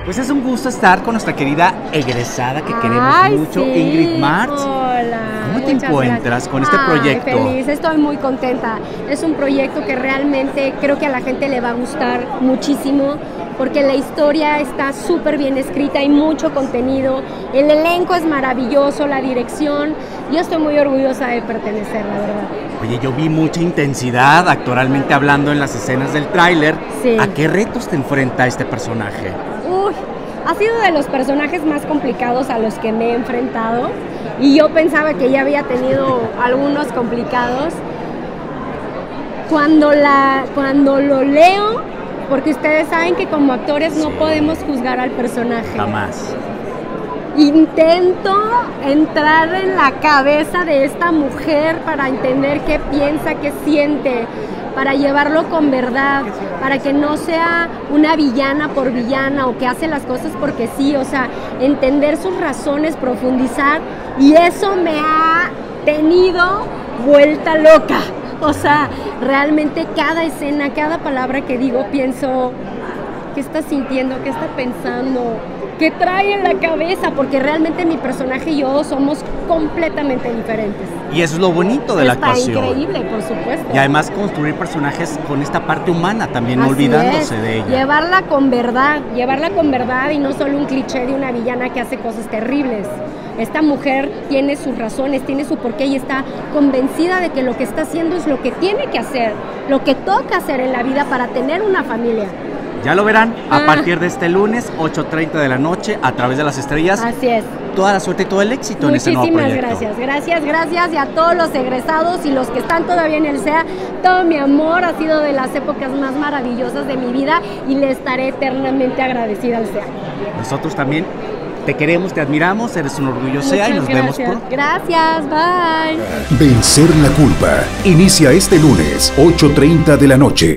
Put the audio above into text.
Pues es un gusto estar con nuestra querida egresada que queremos mucho, sí. Ingrid Martz. Hola. ¿Cómo te encuentras con este proyecto? Feliz, estoy muy contenta. Es un proyecto que realmente creo que a la gente le va a gustar muchísimo porque la historia está súper bien escrita, hay mucho contenido, el elenco es maravilloso, la dirección. Yo estoy muy orgullosa de pertenecer, la verdad. Oye, yo vi mucha intensidad actoralmente hablando en las escenas del tráiler. Sí. ¿A qué retos te enfrenta este personaje? Uy, ha sido de los personajes más complicados a los que me he enfrentado y yo pensaba que ya había tenido algunos complicados. Cuando lo leo, porque ustedes saben que como actores no podemos juzgar al personaje. Jamás. Intento entrar en la cabeza de esta mujer para entender qué piensa, qué siente, para llevarlo con verdad, para que no sea una villana por villana o que hace las cosas porque sí, o sea, entender sus razones, profundizar, y eso me ha tenido vuelta loca. O sea, realmente cada escena, cada palabra que digo, pienso, ¿qué está sintiendo? ¿Qué está pensando? ¿Qué trae en la cabeza? Porque realmente mi personaje y yo somos completamente diferentes. Y eso es lo bonito de la actuación. Está increíble, por supuesto. Y además construir personajes con esta parte humana también, no olvidándose de ella. Llevarla con verdad y no solo un cliché de una villana que hace cosas terribles. Esta mujer tiene sus razones, tiene su porqué y está convencida de que lo que está haciendo es lo que tiene que hacer, lo que toca hacer en la vida para tener una familia. Ya lo verán a partir de este lunes, 8:30 de la noche, a través de las estrellas. Así es. Toda la suerte y todo el éxito en este nuevo proyecto. Muchísimas gracias y a todos los egresados y los que están todavía en el SEA. Todo mi amor, ha sido de las épocas más maravillosas de mi vida y le estaré eternamente agradecida al SEA. Nosotros también te queremos, te admiramos, eres un orgullo SEA y nos vemos pronto. Gracias, bye. Vencer la culpa. Inicia este lunes, 8:30 de la noche.